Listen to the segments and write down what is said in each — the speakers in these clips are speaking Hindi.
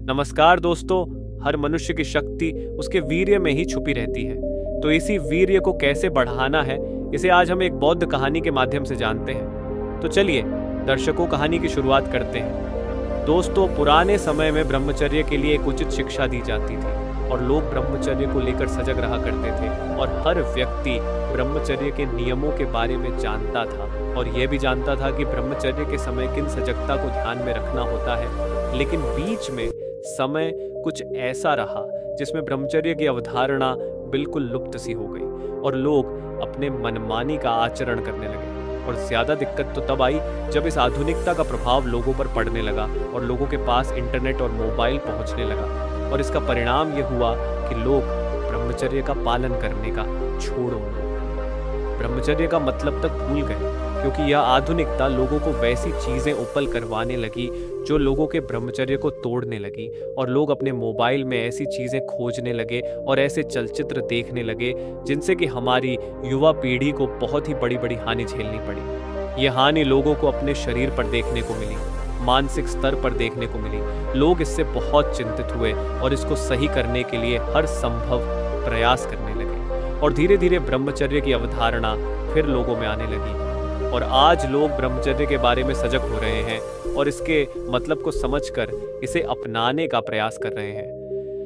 नमस्कार दोस्तों। हर मनुष्य की शक्ति उसके वीर्य में ही छुपी रहती है। तो इसी वीर्य को कैसे बढ़ाना है, इसे आज हम एक बौद्ध कहानी के माध्यम से जानते हैं। तो चलिए दर्शकों, कहानी की शुरुआत करते हैं। दोस्तों, पुराने समय में ब्रह्मचर्य के लिए एक उचित शिक्षा दी जाती थी और लोग ब्रह्मचर्य को लेकर सजग रहा करते थे और हर व्यक्ति ब्रह्मचर्य के नियमों के बारे में जानता था और यह भी जानता था कि ब्रह्मचर्य के समय किन सजगता को ध्यान में रखना होता है। लेकिन बीच में समय कुछ ऐसा रहा जिसमें ब्रह्मचर्य की अवधारणा बिल्कुल लुप्त सी हो गई और लोग अपने मनमानी का आचरण करने लगे। और ज्यादा दिक्कत तो तब आई जब इस आधुनिकता का प्रभाव लोगों पर पड़ने लगा और लोगों के पास इंटरनेट और मोबाइल पहुंचने लगा। और इसका परिणाम यह हुआ कि लोग ब्रह्मचर्य का पालन करने का छोड़ गए, ब्रह्मचर्य का मतलब तक भूल गए, क्योंकि यह आधुनिकता लोगों को वैसी चीजें उपल करवाने लगी जो लोगों के ब्रह्मचर्य को तोड़ने लगी। और लोग अपने मोबाइल में ऐसी चीजें खोजने लगे और ऐसे चलचित्र देखने लगे जिनसे कि हमारी युवा पीढ़ी को बहुत ही बड़ी बड़ी हानि झेलनी पड़ी। यह हानि लोगों को अपने शरीर पर देखने को मिली, मानसिक स्तर पर देखने को मिली। लोग इससे बहुत चिंतित हुए और इसको सही करने के लिए हर संभव प्रयास करने लगे और धीरे धीरे ब्रह्मचर्य की अवधारणा फिर लोगों में आने लगी। और आज लोग ब्रह्मचर्य के बारे में सजग हो रहे हैं और इसके मतलब को समझकर इसे अपनाने का प्रयास कर रहे हैं।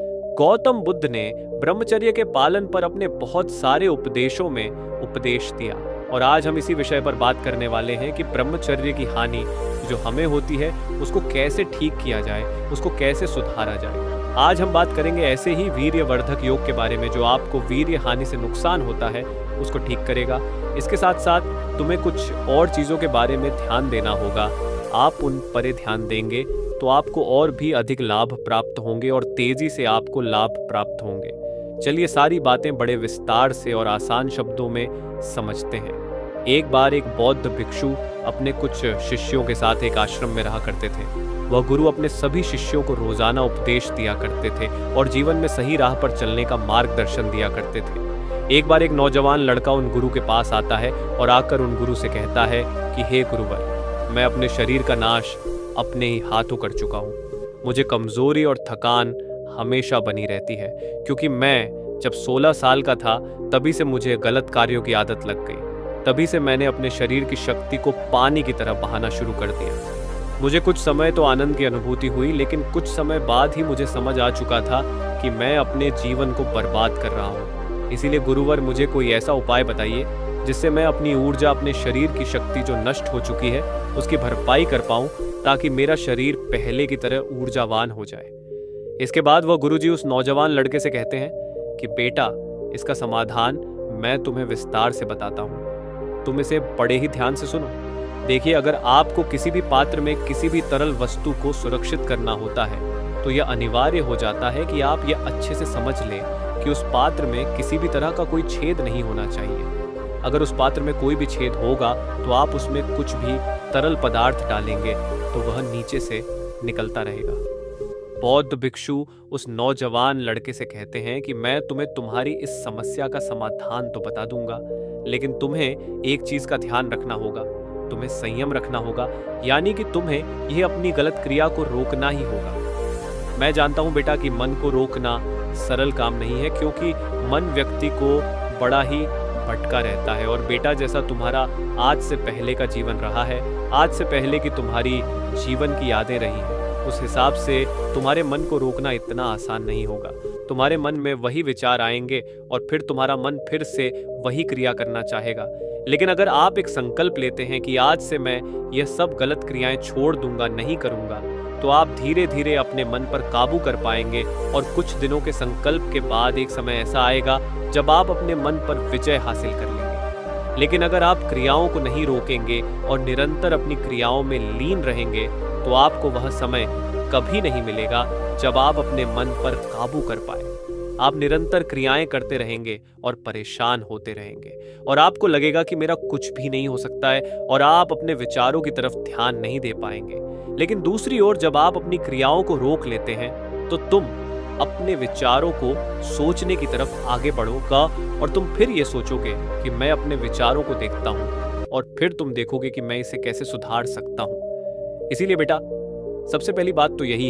गौतम बुद्ध ने ब्रह्मचर्य के पालन पर अपने बहुत सारे उपदेशों में उपदेश दिया और आज हम इसी विषय पर बात करने वाले हैं कि ब्रह्मचर्य की हानि जो हमें होती है उसको कैसे ठीक किया जाए, उसको कैसे सुधारा जाए। आज हम बात करेंगे ऐसे ही वीर्यवर्धक योग के बारे में जो आपको वीर्य हानि से नुकसान होता है उसको ठीक करेगा। इसके साथ साथ तुम्हें कुछ और चीज़ों के बारे में ध्यान देना होगा। आप उन पर ध्यान देंगे तो आपको और भी अधिक लाभ प्राप्त होंगे और तेजी से आपको लाभ प्राप्त होंगे। चलिए सारी बातें बड़े विस्तार से और आसान शब्दों में समझते हैं। एक बार एक बौद्ध भिक्षु अपने कुछ शिष्यों के साथ एक आश्रम में रहा करते थे। वह गुरु अपने सभी शिष्यों को रोजाना उपदेश दिया करते थे और जीवन में सही राह पर चलने का मार्गदर्शन दिया करते थे। एक बार एक नौजवान लड़का उन गुरु के पास आता है और आकर उन गुरु से कहता है कि हे गुरुवर, मैं अपने शरीर का नाश अपने ही हाथों कर चुका हूँ। मुझे कमजोरी और थकान हमेशा बनी रहती है, क्योंकि मैं जब 16 साल का था तभी से मुझे गलत कार्यों की आदत लग गई। तभी से मैंने अपने शरीर की शक्ति को पानी की तरह बहाना शुरू कर दिया। मुझे कुछ समय तो आनंद की अनुभूति हुई, लेकिन कुछ समय बाद ही मुझे समझ आ चुका था कि मैं अपने जीवन को बर्बाद कर रहा हूँ। इसीलिए गुरुवर, मुझे कोई ऐसा उपाय बताइए जिससे मैं अपनी ऊर्जा, अपने शरीर की शक्ति जो नष्ट हो चुकी है उसकी भरपाई कर पाऊँ, ताकि मेरा शरीर पहले की तरह ऊर्जावान हो जाए। इसके बाद वह गुरुजी उस नौजवान लड़के से कहते हैं कि बेटा, इसका समाधान मैं तुम्हें विस्तार से बताता हूँ, तुम इसे बड़े ही ध्यान से सुनो। देखिए, अगर आपको किसी भी पात्र में किसी भी तरल वस्तु को सुरक्षित करना होता है तो यह अनिवार्य हो जाता है कि आप यह अच्छे से समझ लें कि उस पात्र में किसी भी तरह का कोई छेद नहीं होना चाहिए। अगर उस पात्र में कोई भी छेद होगा तो आप उसमें कुछ भी तरल पदार्थ डालेंगे तो वह नीचे से निकलता रहेगा। बौद्ध भिक्षु उस नौजवान लड़के से कहते हैं कि मैं तुम्हें तुम्हारी इस समस्या का समाधान तो बता दूंगा, लेकिन तुम्हें एक चीज का ध्यान रखना होगा, तुम्हें संयम रखना होगा, यानी कि तुम्हें यह अपनी गलत क्रिया को रोकना ही होगा। मैं जानता हूं बेटा कि मन को रोकना सरल काम नहीं है, क्योंकि मन व्यक्ति को बड़ा ही भटका रहता है। और बेटा, जैसा तुम्हारा आज से पहले का जीवन रहा है, आज से पहले की तुम्हारी जीवन की यादें रही हैं, उस हिसाब से तुम्हारे मन को रोकना इतना आसान नहीं होगा। तुम्हारे मन में वही विचार आएंगे और फिर तुम्हारा मन फिर से वही क्रिया करना चाहेगा। लेकिन अगर आप एक संकल्प लेते हैं कि आज से मैं यह सब गलत क्रियाएं छोड़ दूंगा, नहीं करूंगा, तो आप धीरे धीरे अपने मन पर काबू कर पाएंगे और कुछ दिनों के संकल्प के बाद एक समय ऐसा आएगा जब आप अपने मन पर विजय हासिल कर लेंगे। लेकिन अगर आप क्रियाओं को नहीं रोकेंगे और निरंतर अपनी क्रियाओं में लीन रहेंगे तो आपको वह समय कभी नहीं मिलेगा जब आप अपने मन पर काबू कर पाए। आप निरंतर क्रियाएं करते रहेंगे और परेशान होते रहेंगे और आपको लगेगा कि मेरा कुछ भी नहीं हो सकता है और आप अपने विचारों की तरफ ध्यान नहीं दे पाएंगे। लेकिन दूसरी ओर जब आप अपनी क्रियाओं को रोक लेते हैं तो तुम अपने विचारों को सोचने की तरफ आगे बढ़ोगा और तुम फिर ये सोचोगे कि मैं अपने विचारों को देखता हूँ और फिर तुम देखोगे कि मैं इसे कैसे सुधार सकता हूँ। इसीलिए बेटा, सबसे पहली बात तो यही है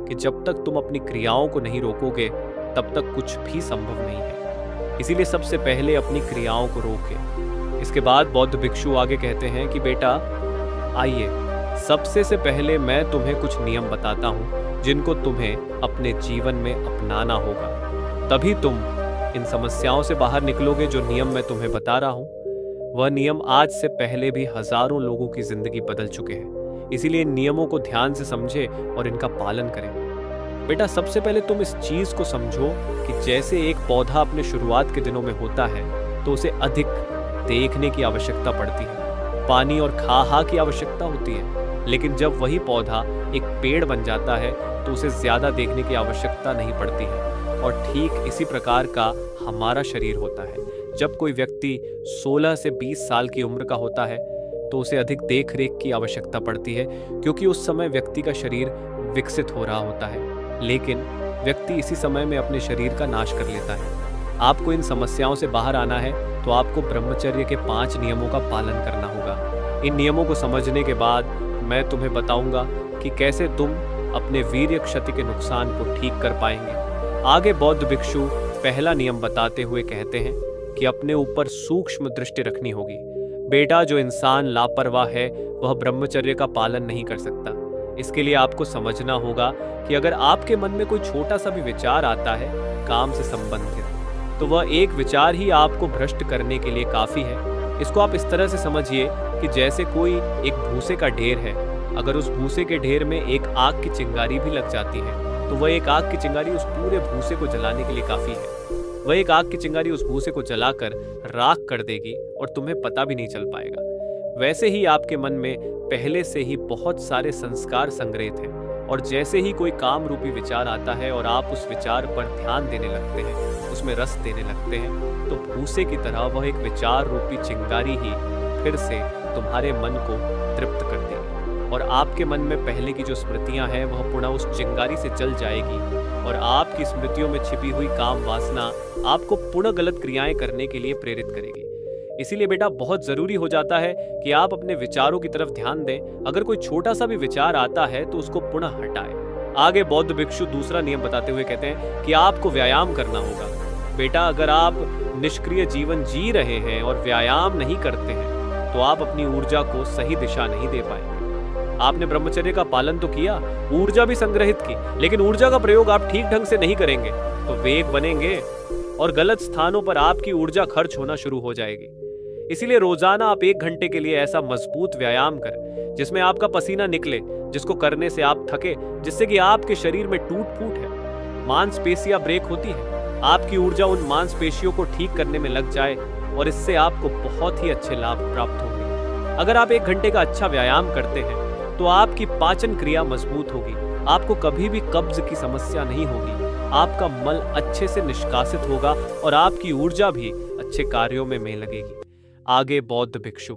कि जब तक तुम अपनी क्रियाओं को नहीं रोकोगे तब तक कुछ भी संभव नहीं है। इसीलिए सबसे पहले अपनी क्रियाओं को रोकें। इसके बाद बौद्ध भिक्षु आगे कहते हैं कि बेटा आइए, सबसे से पहले मैं तुम्हें कुछ नियम बताता हूँ जिनको तुम्हें अपने जीवन में अपनाना होगा। तभी तुम इन समस्याओं से बाहर निकलोगे। जो नियम मैं तुम्हें बता रहा हूँ वह नियम आज से पहले भी हजारों लोगों की जिंदगी बदल चुके हैं। इसीलिए इन नियमों को ध्यान से समझे और इनका पालन करें। बेटा सबसे पहले तुम इस चीज को समझो कि जैसे एक पौधा अपने शुरुआत के दिनों में होता है तो उसे अधिक देखने की आवश्यकता पड़ती है, पानी और खाहा की आवश्यकता होती है। लेकिन जब वही पौधा एक पेड़ बन जाता है तो उसे ज्यादा देखने की आवश्यकता नहीं पड़ती है। और ठीक इसी प्रकार का हमारा शरीर होता है। जब कोई व्यक्ति 16 से 20 साल की उम्र का होता है तो उसे अधिक देख रेख की आवश्यकता पड़ती है, क्योंकि उस समय व्यक्ति का शरीर विकसित हो रहा होता है। लेकिन व्यक्ति इसी समय में अपने शरीर का नाश कर लेता है। आपको इन समस्याओं से बाहर आना है तो आपको ब्रह्मचर्य के 5 नियमों का पालन करना होगा। इन नियमों को समझने के बाद मैं तुम्हें बताऊंगा कि कैसे तुम अपने वीर्य क्षति के नुकसान को ठीक कर पाएंगे। आगे बौद्ध भिक्षु पहला नियम बताते हुए कहते हैं कि अपने ऊपर सूक्ष्म दृष्टि रखनी होगी। बेटा जो इंसान लापरवाह है वह ब्रह्मचर्य का पालन नहीं कर सकता। इसके लिए आपको समझना होगा कि अगर आपके मन में कोई छोटा सा भी विचार आता है काम से संबंधित, तो वह एक विचार ही आपको भ्रष्ट करने के लिए काफी है। इसको आप इस तरह से समझिए कि जैसे कोई एक भूसे का ढेर है, अगर उस भूसे के ढेर में एक आग की चिंगारी भी लग जाती है तो वह एक आग की चिंगारी उस पूरे भूसे को जलाने के लिए काफी है। वह एक आग की चिंगारी उस भूसे को जलाकर राख कर देगी और तुम्हें पता भी नहीं चल पाएगा। वैसे ही आपके मन में पहले से ही बहुत सारे संस्कार संग्रहित हैं, और जैसे ही कोई काम रूपी विचार आता है और आप उस विचार पर ध्यान देने लगते हैं, उसमें रस देने लगते हैं, तो भूसे की तरह वह एक विचार रूपी चिंगारी ही फिर से तुम्हारे मन को तृप्त कर देगी और आपके मन में पहले की जो स्मृतियां हैं वह पुनः उस चिंगारी से जल जाएगी और आपकी स्मृतियों में छिपी हुई काम वासना आपको पुनः गलत क्रियाएं करने के लिए प्रेरित करेगी। इसीलिए बेटा बहुत जरूरी हो जाता है कि आप अपने विचारों की तरफ ध्यान दें। अगर कोई छोटा सा भी विचार आता है तो उसको पुनः हटाएं। आगे बौद्ध भिक्षु दूसरा नियम बताते हुए कहते हैं कि आपको व्यायाम करना होगा। बेटा अगर आप निष्क्रिय जीवन जी रहे हैं और व्यायाम नहीं करते हैं तो आप अपनी ऊर्जा को सही दिशा नहीं दे पाएंगे। आपने ब्रह्मचर्य का पालन तो किया, ऊर्जा भी संग्रहित की, लेकिन ऊर्जा का प्रयोग आप ठीक ढंग से नहीं करेंगे तो वेग बनेंगे और गलत स्थानों पर आपकी ऊर्जा खर्च होना शुरू हो जाएगी। इसीलिए रोजाना आप 1 घंटे के लिए ऐसा मजबूत व्यायाम करें जिसमें आपका पसीना निकले, जिसको करने से आप थके, जिससे कि आपके शरीर में टूट फूट है, मांसपेशियां ब्रेक होती है, आपकी ऊर्जा उन मांसपेशियों को ठीक करने में लग जाए और इससे आपको बहुत ही अच्छे लाभ प्राप्त होंगे। अगर आप 1 घंटे का अच्छा व्यायाम करते हैं तो आपकी पाचन क्रिया मजबूत होगी, आपको कभी भी कब्ज की समस्या नहीं होगी, आपका मल अच्छे से निष्कासित होगा और आपकी ऊर्जा भी अच्छे कार्यों में लगेगी। आगे बौद्ध भिक्षु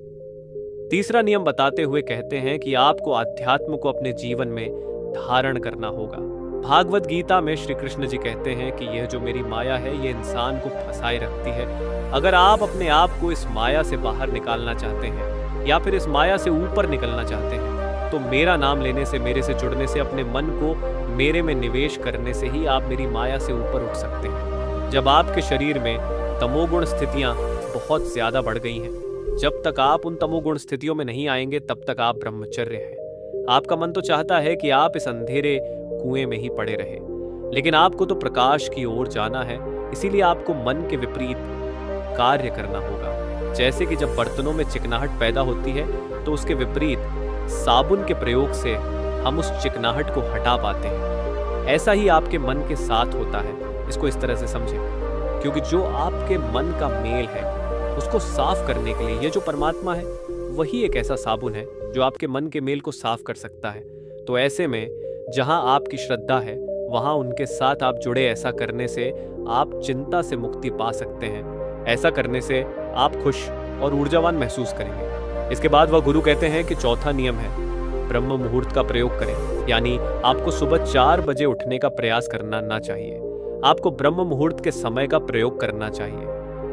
तीसरा नियम बताते हुए कहते हैं कि आपको अध्यात्म को अपने जीवन में धारण करना होगा। भागवत गीता में श्री कृष्ण जी कहते हैं कि यह जो मेरी माया है ये इंसान को फंसाए रखती है। अगर आप अपने आप को इस माया से बाहर निकालना चाहते हैं या फिर इस माया से ऊपर निकलना चाहते हैं तो मेरा नाम लेने से, मेरे से जुड़ने से, अपने मन को मेरे में निवेश करने से ही आप मेरी माया से ऊपर उठ सकते हैं। जब आपके शरीर में तमोगुण स्थितियां बहुत ज्यादा बढ़ गई हैं, जब तक आप उन तमोगुण स्थितियों में नहीं आएंगे तब तक आप ब्रह्मचर्य हैं। आपका मन तो चाहता है कि आप इस अंधेरे कुएं में ही पड़े रहे, लेकिन आपको तो प्रकाश की ओर जाना है। इसीलिए आपको मन के विपरीत कार्य करना होगा। जैसे कि जब बर्तनों में चिकनाहट पैदा होती है तो उसके विपरीत साबुन के प्रयोग से हम उस चिकनाहट को हटा पाते हैं। ऐसा ही आपके मन के साथ होता है। इसको इस तरह से समझें, क्योंकि जो आपके मन का मेल है उसको साफ करने के लिए ये जो परमात्मा है वही एक ऐसा साबुन है जो आपके मन के मेल को साफ कर सकता है। तो ऐसे में जहां आपकी श्रद्धा है वहां उनके साथ आप जुड़े। ऐसा करने से आप चिंता से मुक्ति पा सकते हैं। ऐसा करने से आप खुश और ऊर्जावान महसूस करेंगे। इसके बाद वह गुरु कहते हैं कि चौथा नियम है ब्रह्म मुहूर्त का प्रयोग करें, यानी आपको सुबह 4 बजे उठने का प्रयास करना चाहिए। आपको ब्रह्म मुहूर्त के समय का प्रयोग करना चाहिए।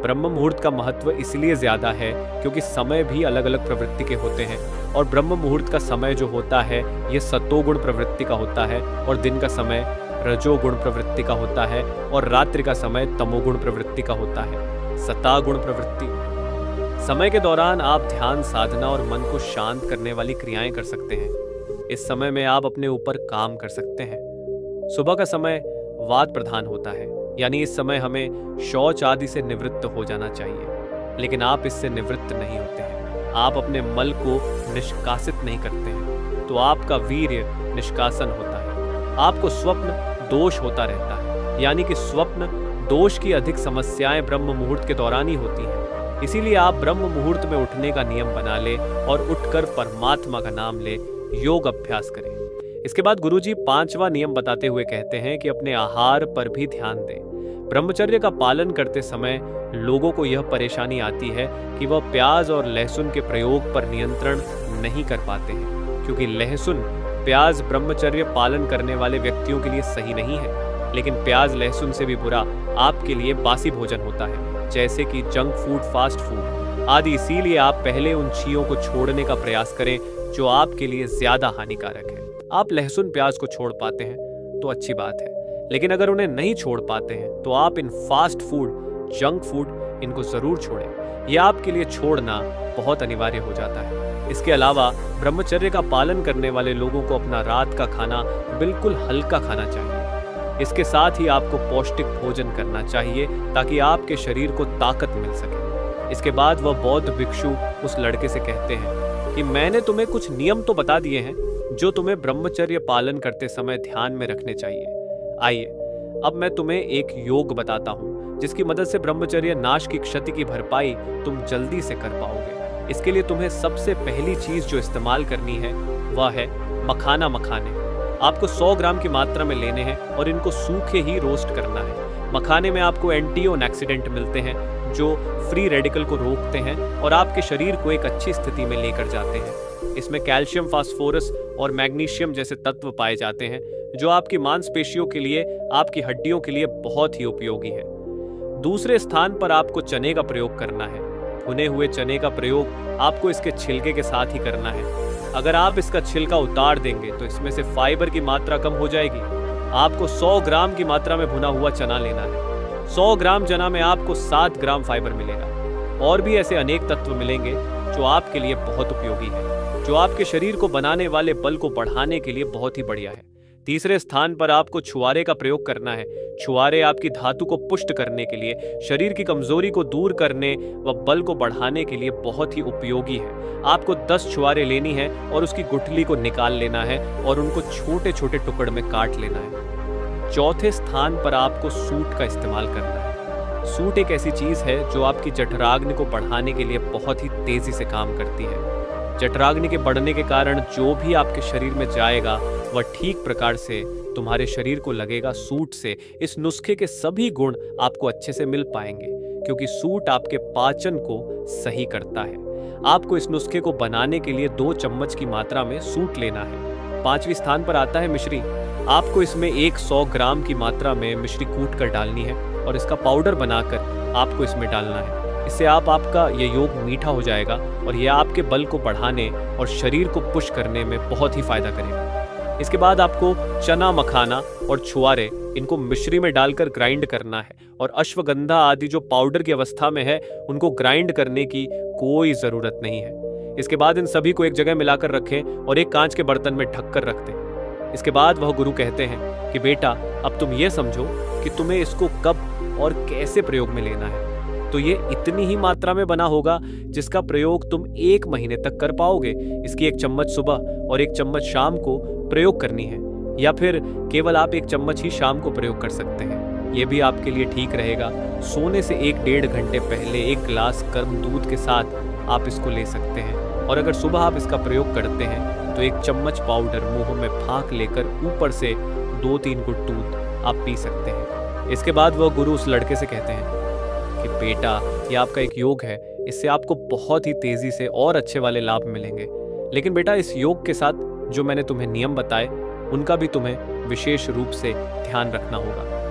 ब्रह्म मुहूर्त का महत्व इसलिए ज्यादा है क्योंकि समय भी अलग अलग प्रवृत्ति के होते हैं और ब्रह्म मुहूर्त का समय जो होता है ये सतोगुण प्रवृत्ति का होता है और दिन का समय रजोगुण प्रवृत्ति का होता है और रात्रि का समय तमोगुण प्रवृत्ति का होता है, सतागुण प्रवृत्ति। समय के दौरान आप ध्यान साधना और मन को शांत करने वाली क्रियाएं कर सकते हैं। इस समय में आप अपने ऊपर काम कर सकते हैं। सुबह का समय वात प्रधान होता है, यानी इस समय हमें शौच आदि से निवृत्त हो जाना चाहिए, लेकिन आप इससे निवृत्त नहीं होते हैं। आप अपने मल को निष्कासित नहीं करते हैं तो आपका वीर्य निष्कासन होता है। आपको स्वप्न दोष होता रहता है, यानी कि स्वप्न दोष की अधिक समस्याएं ब्रह्म मुहूर्त के दौरान ही होती हैं। इसीलिए आप ब्रह्म मुहूर्त में उठने का नियम बना ले और उठकर परमात्मा का नाम ले, योग अभ्यास करें। इसके बाद गुरुजी 5वां नियम बताते हुए कहते हैं कि अपने आहार पर भी ध्यान दें। ब्रह्मचर्य का पालन करते समय लोगों को यह परेशानी आती है कि वह प्याज और लहसुन के प्रयोग पर नियंत्रण नहीं कर पाते हैं, क्योंकि लहसुन प्याज ब्रह्मचर्य पालन करने वाले व्यक्तियों के लिए सही नहीं है, लेकिन प्याज लहसुन से भी बुरा आपके लिए बासी भोजन होता है, जैसे कि जंक फूड, फास्ट फूड आदि। इसीलिए आप पहले उन चीजों को छोड़ने का प्रयास करें जो आपके लिए ज्यादा हानिकारक है। आप लहसुन प्याज को छोड़ पाते हैं तो अच्छी बात है, लेकिन अगर उन्हें नहीं छोड़ पाते हैं तो आप इन फास्ट फूड, जंक फूड इनको जरूर छोड़ें। यह आपके लिए छोड़ना बहुत अनिवार्य हो जाता है। इसके अलावा ब्रह्मचर्य का पालन करने वाले लोगों को अपना रात का खाना बिल्कुल हल्का खाना चाहिए। इसके साथ ही आपको पौष्टिक भोजन करना चाहिए ताकि आपके शरीर को ताकत मिल सके। इसके बाद वह बौद्ध भिक्षु उस लड़के से कहते हैं कि मैंने तुम्हें कुछ नियम तो बता दिए हैं जो तुम्हें ब्रह्मचर्य पालन करते समय ध्यान में रखने चाहिए। आइए अब मैं तुम्हें एक योग बताता हूँ जिसकी मदद से ब्रह्मचर्य नाश की क्षति की भरपाई तुम जल्दी से कर पाओगे। इसके लिए तुम्हें सबसे पहली चीज जो इस्तेमाल करनी है वह है मखाना। मखाने आपको 100 ग्राम की मात्रा में लेने हैं और इनको सूखे ही रोस्ट करना है। मखाने में आपको एंटीऑक्सीडेंट मिलते हैं जो फ्री रेडिकल को रोकते हैं और आपके शरीर को एक अच्छी स्थिति में लेकर जाते हैं। इसमें कैल्शियम, फास्फोरस और मैग्नीशियम जैसे तत्व पाए जाते हैं जो आपकी मांसपेशियों के लिए, आपकी हड्डियों के लिए बहुत ही उपयोगी है। दूसरे स्थान पर आपको चने का प्रयोग करना है। भुने हुए चने का प्रयोग आपको इसके छिलके के साथ ही करना है। अगर आप इसका छिलका उतार देंगे तो इसमें से फाइबर की मात्रा कम हो जाएगी। आपको 100 ग्राम की मात्रा में भुना हुआ चना लेना है। 100 ग्राम चना में आपको 7 ग्राम फाइबर मिलेगा और भी ऐसे अनेक तत्व मिलेंगे जो आपके लिए बहुत उपयोगी है, जो आपके शरीर को बनाने वाले बल को बढ़ाने के लिए बहुत ही बढ़िया है। तीसरे स्थान पर आपको छुआरे का प्रयोग करना है। छुआरे आपकी धातु को पुष्ट करने के लिए, शरीर की कमजोरी को दूर करने व बल को बढ़ाने के लिए बहुत ही उपयोगी है। आपको 10 छुआरे लेनी है और उसकी गुठली को निकाल लेना है और उनको छोटे छोटे टुकड़ में काट लेना है। चौथे स्थान पर आपको सूट का इस्तेमाल करना है। सूट एक ऐसी चीज है जो आपकी जठराग्नि को बढ़ाने के लिए बहुत ही तेजी से काम करती है। जठराग्नि के बढ़ने के कारण जो भी आपके शरीर में जाएगा वह ठीक प्रकार से तुम्हारे शरीर को लगेगा सूट से। इस नुस्खे के सभी गुण आपको अच्छे से मिल पाएंगे क्योंकि सूट आपके पाचन को सही करता है। आपको इस नुस्खे को बनाने के लिए 2 चम्मच की मात्रा में सूट लेना है। 5वें स्थान पर आता है मिश्री। आपको इसमें 100 ग्राम की मात्रा में मिश्री कूट कर डालनी है और इसका पाउडर बनाकर आपको इसमें डालना है। इससे आपका ये योग मीठा हो जाएगा और यह आपके बल को बढ़ाने और शरीर को पुश करने में बहुत ही फायदा करेगा। इसके बाद आपको चना, मखाना और छुआरे इनको मिश्री में डालकर ग्राइंड करना है और अश्वगंधा आदि जो पाउडर की अवस्था में है उनको ग्राइंड करने की कोई जरूरत नहीं है। इसके बाद इन सभी को एक जगह मिलाकर रखें और एक कांच के बर्तन में ढककर रख दें। इसके बाद वह गुरु कहते हैं कि बेटा अब तुम ये समझो कि तुम्हें इसको कब और कैसे प्रयोग में लेना है। तो ये इतनी ही मात्रा में बना होगा जिसका प्रयोग तुम 1 महीने तक कर पाओगे। इसकी 1 चम्मच सुबह और 1 चम्मच शाम को प्रयोग करनी है, या फिर केवल आप 1 चम्मच ही शाम को प्रयोग कर सकते हैं। ये भी आपके लिए ठीक रहेगा। सोने से 1-1.5 घंटे पहले 1 गिलास गर्म दूध के साथ आप इसको ले सकते हैं और अगर सुबह आप इसका प्रयोग करते हैं तो 1 चम्मच पाउडर मुंह में फाँक लेकर ऊपर से 2-3 घुट दूध आप पी सकते हैं। इसके बाद वह गुरु उस लड़के से कहते हैं कि बेटा ये आपका एक योग है, इससे आपको बहुत ही तेजी से और अच्छे वाले लाभ मिलेंगे, लेकिन बेटा इस योग के साथ जो मैंने तुम्हें नियम बताए उनका भी तुम्हें विशेष रूप से ध्यान रखना होगा।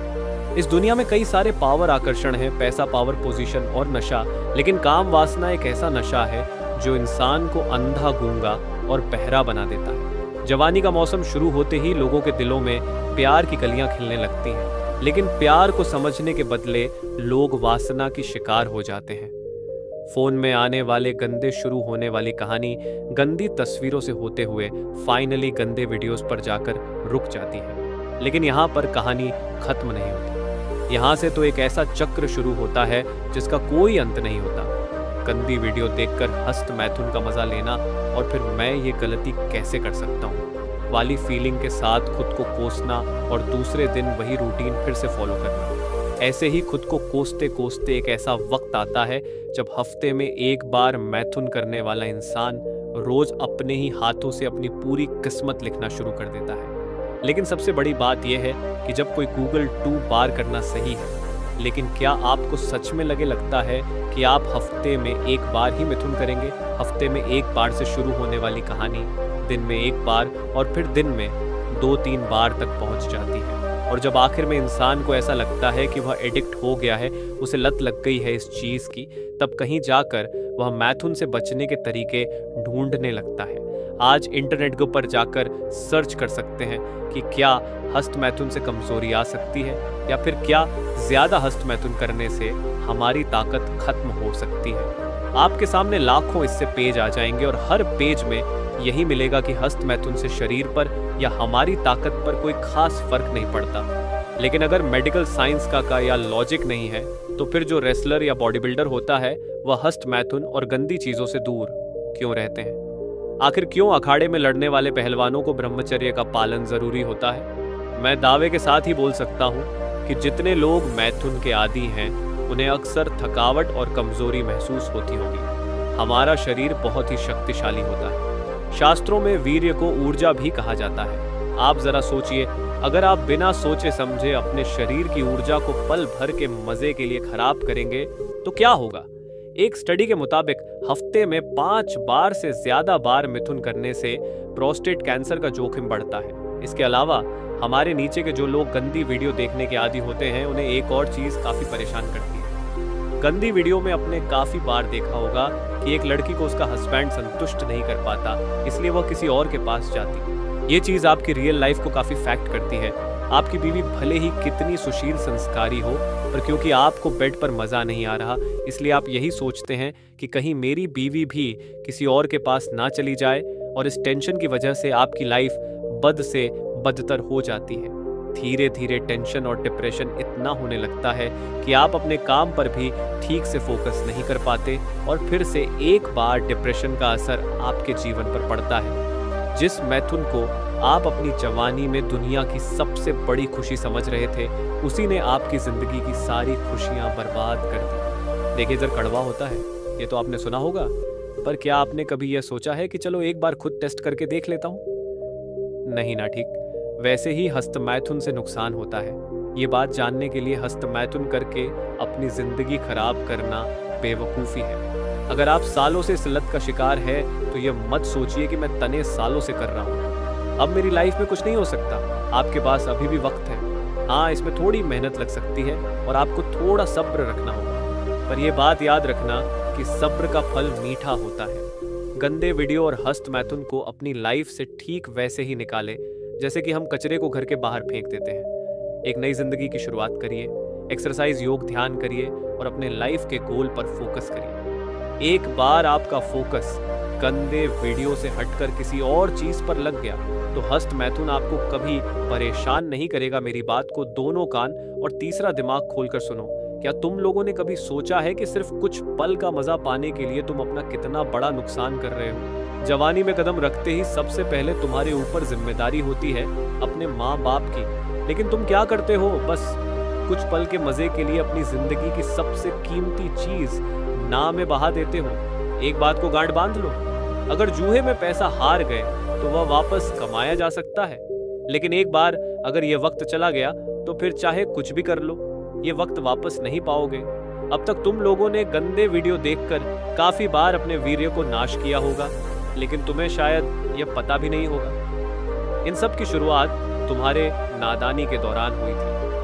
इस दुनिया में कई सारे पावर आकर्षण हैं, पैसा, पावर, पोजीशन और नशा, लेकिन काम वासना एक ऐसा नशा है जो इंसान को अंधा, गूंगा और बहरा बना देता है। जवानी का मौसम शुरू होते ही लोगों के दिलों में प्यार की कलियां खिलने लगती हैं, लेकिन प्यार को समझने के बदले लोग वासना की शिकार हो जाते हैं। फोन में आने वाले गंदे शुरू होने वाली कहानी गंदी तस्वीरों से होते हुए फाइनली गंदे वीडियोस पर जाकर रुक जाती है। लेकिन यहाँ पर कहानी खत्म नहीं होती। यहाँ से तो एक ऐसा चक्र शुरू होता है जिसका कोई अंत नहीं होता। गंदी वीडियो देखकर हस्त मैथुन का मजा लेना और फिर मैं ये गलती कैसे कर सकता हूँ वाली फीलिंग के साथ खुद को कोसना और दूसरे दिन वही रूटीन फिर से फॉलो करना। ऐसे ही खुद को कोसते कोसते एक ऐसा वक्त आता है जब हफ्ते में एक बार मैथुन करने वाला इंसान रोज अपने ही हाथों से अपनी पूरी किस्मत लिखना शुरू कर देता है। लेकिन सबसे बड़ी बात यह है कि जब कोई गूगल 2 बार करना सही है, लेकिन क्या आपको सच में लगता है कि आप हफ्ते में एक बार ही मिथुन करेंगे? हफ्ते में एक बार से शुरू होने वाली कहानी दिन में एक बार और फिर दिन में 2-3 बार तक पहुंच जाती है। और जब आखिर में इंसान को ऐसा लगता है कि वह एडिक्ट हो गया है, उसे लत लग गई है इस चीज की, तब कहीं जाकर वह मैथुन से बचने के तरीके ढूंढने लगता है। आज इंटरनेट के ऊपर जाकर सर्च कर सकते हैं कि क्या हस्त मैथुन से कमजोरी आ सकती है, या फिर क्या ज्यादा हस्त मैथुन करने से हमारी ताकत खत्म हो सकती है। आपके सामने लाखों इससे पेज आ जाएंगे और हर पेज में यही मिलेगा कि हस्त मैथुन से शरीर पर या हमारी ताकत पर कोई खास फर्क नहीं पड़ता। लेकिन अगर मेडिकल साइंस का या लॉजिक नहीं है, तो फिर जो रेसलर या बॉडी बिल्डर होता है वह हस्त मैथुन और गंदी चीजों से दूर क्यों रहते हैं? आखिर क्यों अखाड़े में लड़ने वाले पहलवानों को ब्रह्मचर्य का पालन जरूरी होता है? मैं दावे के साथ ही बोल सकता हूँ कि जितने लोग मैथुन के आदी हैं उन्हें अक्सर थकावट और कमजोरी महसूस होती होगी। हमारा शरीर बहुत ही शक्तिशाली होता है। शास्त्रों में वीर्य को ऊर्जा भी कहा जाता है। आप जरा सोचिए, अगर आप बिना सोचे समझे अपने शरीर की ऊर्जा को पल भर के मजे के लिए खराब करेंगे तो क्या होगा? एक स्टडी के मुताबिक हफ्ते में 5 बार से ज्यादा बार मिथुन करने से प्रोस्टेट कैंसर का जोखिम बढ़ता है। इसके अलावा हमारे नीचे के जो लोग गंदी वीडियो देखने के आदी होते हैं, उन्हें एक और चीज काफी परेशान करती है। गंदी वीडियो में आपने काफी बार देखा होगा कि एक लड़की को उसका हस्बैंड संतुष्ट नहीं कर पाता, इसलिए वह किसी और के पास जाती। ये चीज आपकी रियल लाइफ को काफी फैक्ट करती है। आपकी बीवी भले ही कितनी सुशील संस्कारी हो, पर क्योंकि आपको बेड पर मजा नहीं आ रहा, इसलिए आप यही सोचते हैं कि कहीं मेरी बीवी भी किसी और के पास ना चली जाए, और इस टेंशन की वजह से आपकी लाइफ बद से बदतर हो जाती है। धीरे धीरे टेंशन और डिप्रेशन इतना होने लगता है कि आप अपने काम पर भी ठीक से फोकस नहीं कर पाते, और फिर से एक बार डिप्रेशन का असर आपके जीवन पर पड़ता है। जिस मैथुन को आप अपनी जवानी में दुनिया की सबसे बड़ी खुशी समझ रहे थे, उसी ने आपकी जिंदगी की सारी खुशियां बर्बाद कर दी। देखिए, जरा कड़वा होता है, ये तो आपने सुना होगा, पर क्या आपने कभी यह सोचा है कि चलो एक बार खुद टेस्ट करके देख लेता हूं? नहीं ना, ठीक वैसे ही हस्त मैथुन से नुकसान होता है। ये बात जानने के लिए हस्त मैथुन करके अपनी जिंदगी खराब करना बेवकूफ़ी है। अगर आप सालों से इस लत का शिकार है तो ये मत सोचिए कि मैं तने सालों से कर रहा हूँ, अब मेरी लाइफ में कुछ नहीं हो सकता। आपके पास अभी भी वक्त है। हाँ, इसमें थोड़ी मेहनत लग सकती है और आपको थोड़ा सब्र रखना होगा, पर यह बात याद रखना कि सब्र का फल मीठा होता है। गंदे वीडियो और हस्त मैथुन को अपनी लाइफ से ठीक वैसे ही निकालें जैसे कि हम कचरे को घर के बाहर फेंक देते हैं। एक नई जिंदगी की शुरुआत करिए, एक्सरसाइज, योग, ध्यान करिए और अपने लाइफ के गोल पर फोकस करिए। एक बार आपका फोकस गंदे वीडियो से हटकर किसी और चीज पर लग गया तो हस्त मैथुन आपको कभी परेशान नहीं करेगा। मेरी बात को दोनों कान और तीसरा दिमाग खोलकर सुनो। क्या तुम लोगों ने कभी सोचा है कि सिर्फ कुछ पल का मजा पाने के लिए तुम अपना कितना बड़ा नुकसान कर रहे हो? जवानी में कदम रखते ही सबसे पहले तुम्हारे ऊपर जिम्मेदारी होती है अपने माँ बाप की, लेकिन तुम क्या करते हो? बस कुछ पल के मजे के लिए अपनी जिंदगी की सबसे कीमती चीज नाव में बहा देते हो। एक बात को गांठ बांध लो, अगर जूहे में पैसा हार गए तो वह वापस कमाया जा सकता है, लेकिन एक बार अगर यह वक्त चला गया तो फिर चाहे कुछ भी कर लो, ये वक्त वापस नहीं पाओगे। अब तक तुम लोगों ने गंदे वीडियो देखकर काफी बार अपने वीर्य को नाश किया होगा, लेकिन तुम्हें शायद यह पता भी नहीं होगा। इन सब की शुरुआत तुम्हारे नादानी के दौरान हुई थी।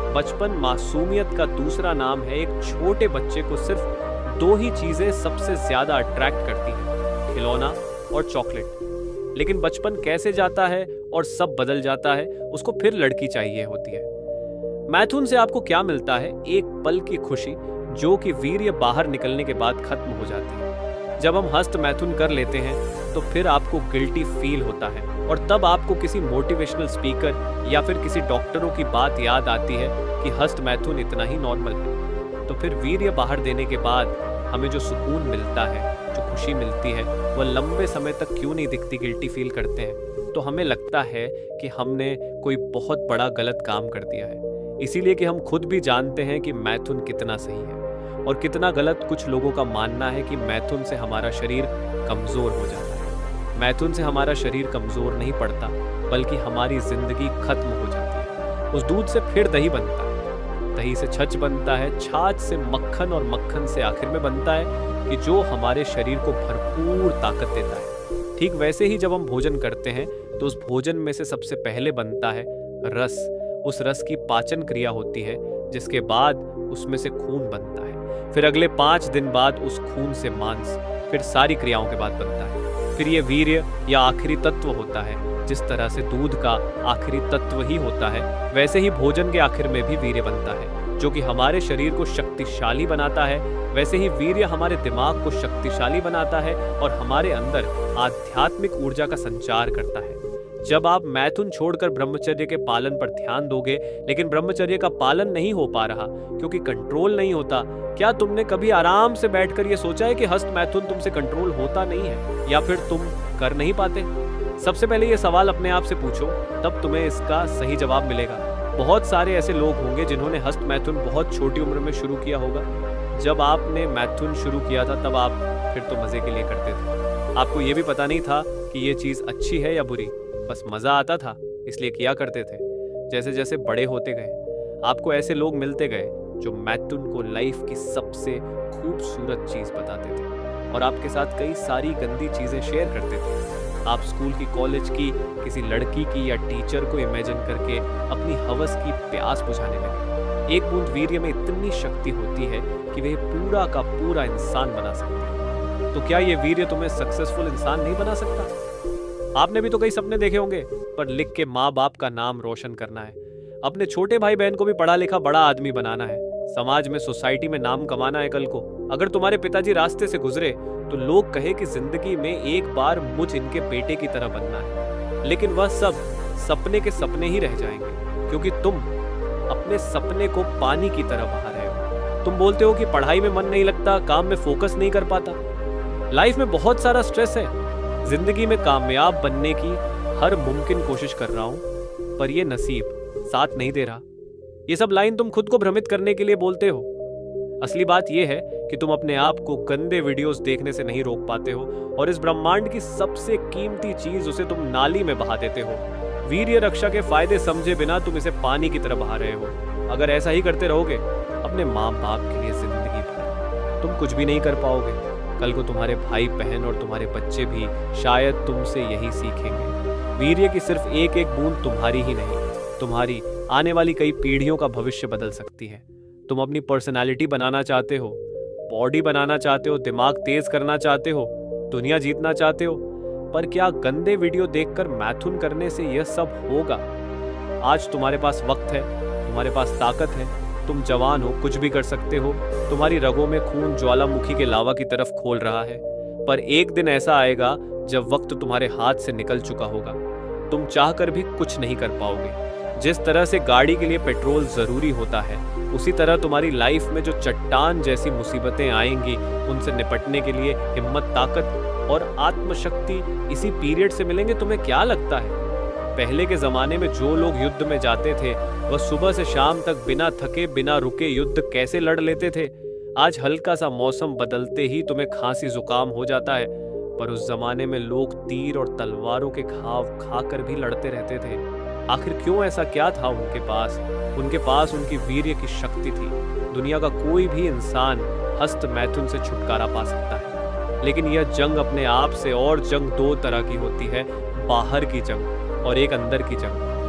बचपन मासूमियत का दूसरा नाम है। एक छोटे बच्चे को सिर्फ 2 ही चीजें सबसे ज्यादा अट्रैक्ट करती हैं, खिलौना और चॉकलेट। लेकिन बचपन कैसे जाता है और सब बदल जाता है, उसको फिर लड़की चाहिए होती है। मैथुन से आपको क्या मिलता है? एक पल की खुशी जो कि वीर्य बाहर निकलने के बाद खत्म हो जाती है। जब हम हस्त मैथुन कर लेते हैं तो फिर आपको गिल्टी फील होता है और तब आपको किसी मोटिवेशनल स्पीकर या फिर किसी डॉक्टरों की बात याद आती है कि हस्त मैथुन इतना ही नॉर्मल है। तो फिर वीर्य बाहर देने के बाद हमें जो सुकून मिलता है, जो खुशी मिलती है, वह लंबे समय तक क्यों नहीं दिखती। गिल्टी फील करते हैं तो हमें लगता है कि हमने कोई बहुत बड़ा गलत काम कर दिया है, इसीलिए कि हम खुद भी जानते हैं कि मैथुन कितना सही है और कितना गलत। कुछ लोगों का मानना है कि मैथुन से हमारा शरीर कमजोर हो जाता है। मैथुन से हमारा शरीर कमजोर नहीं पड़ता, बल्कि हमारी जिंदगी खत्म हो जाती है। उस दूध से फिर दही बनता है, दही से छाछ बनता है, छाछ से मक्खन और मक्खन से आखिर में बनता है कि जो हमारे शरीर को भरपूर ताकत देता है। ठीक वैसे ही जब हम भोजन करते हैं तो उस भोजन में से सबसे पहले बनता है रस। उस रस की पाचन क्रिया होती है, जिसके बाद उसमें से खून बनता है। फिर अगले 5 दिन बाद उस खून से मांस, फिर सारी क्रियाओं के बाद बनता है। फिर ये वीर्य या आखिरी तत्व होता है। जिस तरह से दूध का आखिरी तत्व ही होता है, वैसे ही भोजन के आखिर में भी वीर्य बनता है, जो कि हमारे शरीर को शक्तिशाली बनाता है। वैसे ही वीर्य हमारे दिमाग को शक्तिशाली बनाता है और हमारे अंदर आध्यात्मिक ऊर्जा का संचार करता है। जब आप मैथुन छोड़कर ब्रह्मचर्य के पालन पर ध्यान दोगे, लेकिन ब्रह्मचर्य का पालन नहीं हो पा रहा क्योंकि कंट्रोल नहीं होता, क्या तुमने कभी आराम से बैठकर यह सोचा है कि हस्त मैथुन तुमसे कंट्रोल होता नहीं है या फिर तुम कर नहीं पाते? सबसे पहले ये सवाल अपने आप से पूछो, तब तुम्हें इसका सही जवाब मिलेगा। बहुत सारे ऐसे लोग होंगे जिन्होंने हस्त मैथुन बहुत छोटी उम्र में शुरू किया होगा। जब आपने मैथुन शुरू किया था तब आप फिर तो मजे के लिए करते थे। आपको ये भी पता नहीं था कि ये चीज अच्छी है या बुरी, बस मजा आता था इसलिए किया करते थे। जैसे जैसे बड़े होते गए आपको ऐसे लोग मिलते गए जो मैथुन को लाइफ की सबसे खूबसूरत चीज बताते थे और आपके साथ कई सारी गंदी चीजें शेयर करते थे। आप स्कूल की, कॉलेज की किसी लड़की की या टीचर को इमेजिन करके अपनी हवस की प्यास बुझाने लगे। एक बूंद वीर्य में इतनी शक्ति होती है कि वह पूरा का पूरा इंसान बना सकती है। तो क्या यह वीर्य तुम्हें सक्सेसफुल इंसान नहीं बना सकता? आपने भी तो कई सपने देखे होंगे, पर लिख के माँ बाप का नाम रोशन करना है, अपने छोटे भाई बहन को भी पढ़ा लिखा बड़ा आदमी बनाना है, समाज में, सोसाइटी में नाम कमाना है। कल को अगर तुम्हारे पिताजी रास्ते से गुजरे तो लोग कहे कि जिंदगी में एक बार मुझ इनके बेटे की तरह बनना है। लेकिन वह सब सपने के सपने ही रह जाएंगे, क्योंकि तुम अपने सपने को पानी की तरह बहा रहे हो। तुम बोलते हो कि पढ़ाई में मन नहीं लगता, काम में फोकस नहीं कर पाता। लाइफ में बहुत सारा स्ट्रेस है, जिंदगी में कामयाब बनने की हर मुमकिन कोशिश कर रहा हूं, पर यह नसीब साथ नहीं दे रहा। ये सब लाइन तुम खुद को भ्रमित करने के लिए बोलते हो। असली बात यह है कि तुम अपने आप को गंदे वीडियोस देखने से नहीं रोक पाते हो और इस ब्रह्मांड की सबसे कीमती चीज उसे तुम नाली में बहा देते हो। वीर्य रक्षा के फायदे समझे बिना तुम इसे पानी की तरह बहा रहे हो। अगर ऐसा ही करते रहोगे अपने माँ बाप के लिए जिंदगी भर, तुम कुछ भी नहीं कर पाओगे। कल को तुम्हारे भाई बहन और तुम्हारे बच्चे भी शायद तुमसे यही सीखेंगे। वीर्य की सिर्फ एक एक बूंद तुम्हारी ही नहीं, तुम्हारी आने वाली कई पीढ़ियों का भविष्य बदल सकती है। तुम अपनी पर्सनालिटी बनाना चाहते हो, बॉडी बनाना चाहते हो, दिमाग तेज करना चाहते हो, दुनिया जीतना चाहते हो, पर क्या गंदे वीडियो देखकर मैथुन करने से यह सब होगा? आज तुम्हारे पास वक्त है, तुम्हारे पास ताकत है, तुम जवान हो, कुछ भी कर सकते हो। तुम्हारी रगों में खून ज्वालामुखी के लावा की तरफ खोल रहा है, पर एक दिन ऐसा आएगा जब वक्त तुम्हारे हाथ से निकल चुका होगा। तुम चाहकर भी कुछ नहीं कर पाओगे। जिस तरह से गाड़ी के लिए पेट्रोल जरूरी होता है, उसी तरह तुम्हारी लाइफ में जो चट्टान जैसी मुसीबतें आएंगी, उनसे निपटने के लिए हिम्मत, ताकत और आत्मशक्ति इसी पीरियड से मिलेंगे। तुम्हें क्या लगता है पहले के जमाने में जो लोग युद्ध में जाते थे वह सुबह से शाम तक बिना थके बिना रुके युद्ध कैसे लड़ लेते थे? आज हल्का सा मौसम बदलते ही तुम्हें खांसी जुकाम हो जाता है, पर उस जमाने में लोग तीर और तलवारों के घाव खाकर भी लड़ते रहते थे। आखिर क्यों? ऐसा क्या था उनके पास? उनके पास उनकी वीर्य की शक्ति थी। दुनिया का कोई भी इंसान हस्त मैथुन से छुटकारा पा सकता है, लेकिन यह जंग अपने आप से, और जंग दो तरह की होती है, बाहर की जंग और एक अंदर की जंग।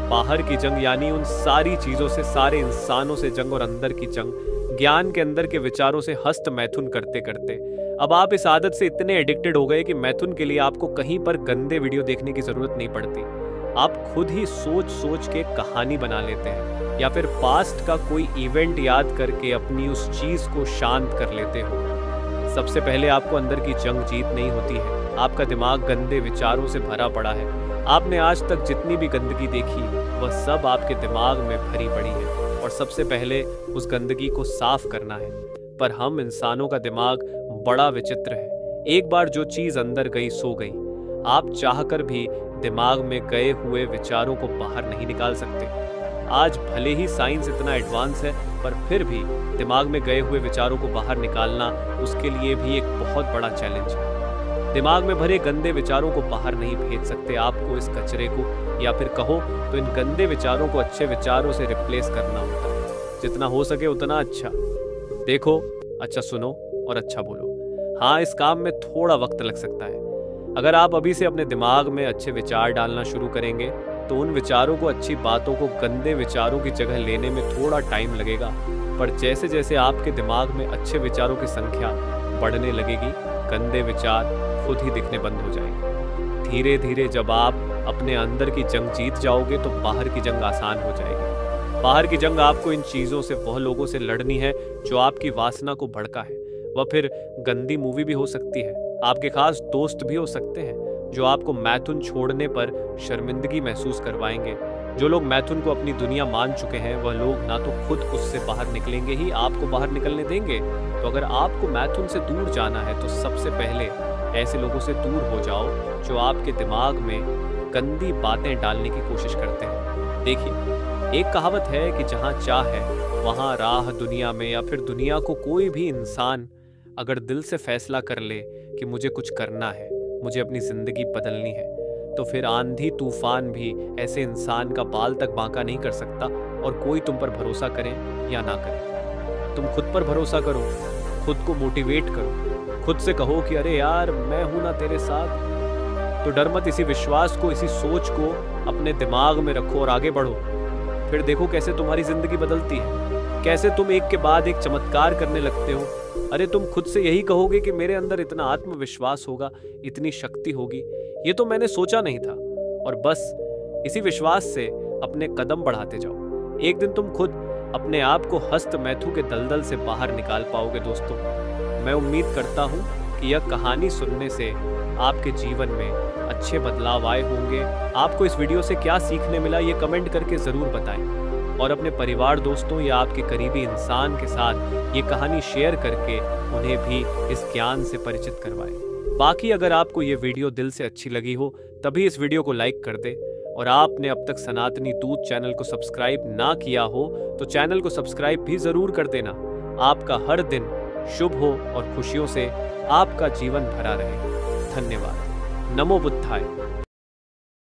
बाहर की जंग यानी उन सारी चीजों से, सारे इंसानों से जंग, और अंदर की जंग ज्ञान के अंदर के विचारों से हस्त मैथुन करते करते अब आप इस आदत से इतने एडिक्टेड हो गए कि मैथुन के लिए आपको कहीं पर गंदे वीडियो देखने की जरूरत नहीं पड़ती। आप खुद ही सोच सोच के कहानी बना लेते हैं, या फिर पास्ट का कोई इवेंट याद करके अपनी उस चीज को शांत कर लेते हो। सबसे पहले आपको अंदर की जंग जीत नहीं होती है, आपका दिमाग गंदे विचारों से भरा पड़ा है। आपने आज तक जितनी भी गंदगी देखी वह सब आपके दिमाग में भरी पड़ी है, और सबसे पहले उस गंदगी को साफ करना है। पर हम इंसानों का दिमाग बड़ा विचित्र है। एक बार जो चीज अंदर गई सो गई। आप चाहकर भी दिमाग में गए हुए विचारों को बाहर नहीं निकाल सकते। आज भले ही साइंस इतना एडवांस है, पर फिर भी दिमाग में गए हुए विचारों को बाहर निकालना उसके लिए भी एक बहुत बड़ा चैलेंज है। दिमाग में भरे गंदे विचारों को बाहर नहीं भेज सकते। आपको इस कचरे को, या फिर कहो तो इन गंदे विचारों को अच्छे विचारों से रिप्लेस करना होता है। जितना हो सके उतना अच्छा देखो, अच्छा सुनो और अच्छा बोलो। हाँ, इस काम में थोड़ा वक्त लग सकता है। अगर आप अभी से अपने दिमाग में अच्छे विचार डालना शुरू करेंगे तो उन विचारों को, अच्छी बातों को गंदे विचारों की जगह लेने में थोड़ा टाइम लगेगा। पर जैसे जैसे आपके दिमाग में अच्छे विचारों की संख्या बढ़ने लगेगी, गंदे विचार खुद ही दिखने बंद हो जाएंगे। धीरे धीरे जब आप अपने अंदर की जंग जीत जाओगे तो बाहर की जंग आसान हो जाएगी। बाहर की जंग आपको इन चीज़ों से, वह लोगों से लड़नी है जो आपकी वासना को भड़का है। वह फिर गंदी मूवी भी हो सकती है, आपके खास दोस्त भी हो सकते हैं जो आपको मैथुन छोड़ने पर शर्मिंदगी महसूस करवाएंगे। जो लोग मैथुन को अपनी दुनिया मान चुके हैं वह लोग ना तो खुद उससे बाहर निकलेंगे ही आपको बाहर निकलने देंगे। तो अगर आपको मैथुन से दूर जाना है तो सबसे पहले ऐसे लोगों से दूर हो जाओ जो आपके दिमाग में गंदी बातें डालने की कोशिश करते हैं। देखिए, एक कहावत है कि जहाँ चाह है वहाँ राह। दुनिया में या फिर दुनिया को कोई भी इंसान अगर दिल से फैसला कर ले कि मुझे कुछ करना है, मुझे अपनी जिंदगी बदलनी है, तो फिर आंधी तूफान भी ऐसे इंसान का बाल तक बांका नहीं कर सकता। और कोई तुम पर भरोसा करे या ना करे, तुम खुद पर भरोसा करो, खुद को मोटिवेट करो, खुद से कहो कि अरे यार मैं हूं ना तेरे साथ। तो डर मत, इसी विश्वास को, इसी सोच को अपने दिमाग में रखो और आगे बढ़ो। फिर देखो कैसे तुम्हारी जिंदगी बदलती है, कैसे तुम एक के बाद एक चमत्कार करने लगते हो। अरे तुम खुद से यही कहोगे कि मेरे अंदर इतना आत्मविश्वास होगा, इतनी शक्ति होगी, ये तो मैंने सोचा नहीं था। और बस इसी विश्वास से अपने कदम बढ़ाते जाओ। एक दिन तुम खुद अपने आप को हस्त मैथुन के दलदल से बाहर निकाल पाओगे। दोस्तों, मैं उम्मीद करता हूँ कि यह कहानी सुनने से आपके जीवन में अच्छे बदलाव आए होंगे। आपको इस वीडियो से क्या सीखने मिला ये कमेंट करके ज़रूर बताएं, और अपने परिवार, दोस्तों या आपके करीबी इंसान के साथ ये कहानी शेयर करके उन्हें भी इस ज्ञान से परिचित करवाएं। बाकी अगर आपको ये वीडियो दिल से अच्छी लगी हो तभी इस वीडियो को लाइक कर दे, और आपने अब तक सनातनी दूत चैनल को सब्सक्राइब ना किया हो तो चैनल को सब्सक्राइब भी ज़रूर कर देना। आपका हर दिन शुभ हो और खुशियों से आपका जीवन भरा रहे। धन्यवाद। नमो बुद्धाय।